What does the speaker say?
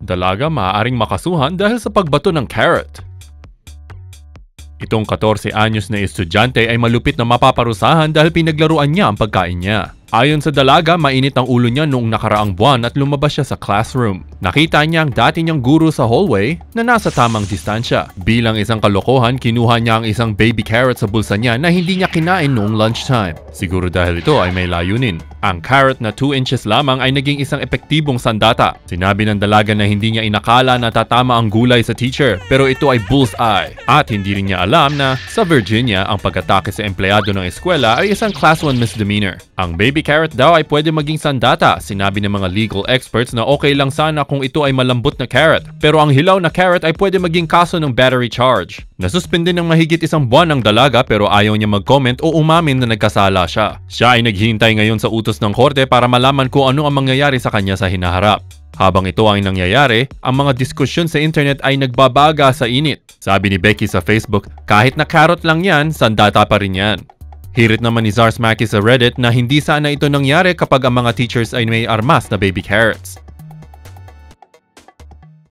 Dalaga maaaring makasuhan dahil sa pagbato ng carrot. Itong 14 anyos na estudyante ay malupit na mapaparusahan dahil pinaglaruan niya ang pagkain niya. Ayon sa dalaga, mainit ang ulo niya noong nakaraang buwan at lumabas siya sa classroom. Nakita niya ang dati niyang guro sa hallway na nasa tamang distansya. Bilang isang kalokohan, kinuha niya ang isang baby carrot sa bulsa niya na hindi niya kinain noong lunchtime. Siguro dahil ito ay may layunin. Ang carrot na 2 inches lamang ay naging isang epektibong sandata. Sinabi ng dalaga na hindi niya inakala na tatama ang gulay sa teacher, pero ito ay bullseye. At hindi rin niya alam na sa Virginia, ang pag-atake sa empleyado ng eskwela ay isang class 1 misdemeanor. Ang baby carrot daw ay pwede maging sandata. Sinabi ng mga legal experts na okay lang sana kung ito ay malambot na carrot. Pero ang hilaw na carrot ay pwede maging kaso ng battery charge. Nasuspende ng mahigit 1 buwan ang dalaga pero ayaw niya mag-comment o umamin na nagkasala siya. Siya ay naghihintay ngayon sa utos ng korte para malaman kung ano ang mangyayari sa kanya sa hinaharap. Habang ito ang nangyayari, ang mga diskusyon sa internet ay nagbabaga sa init. Sabi ni Becky sa Facebook, kahit na carrot lang yan, sandata pa rin yan. Hirit naman ni Zars Maki sa Reddit na hindi sana ito nangyari kapag ang mga teachers ay may armas na baby carrots.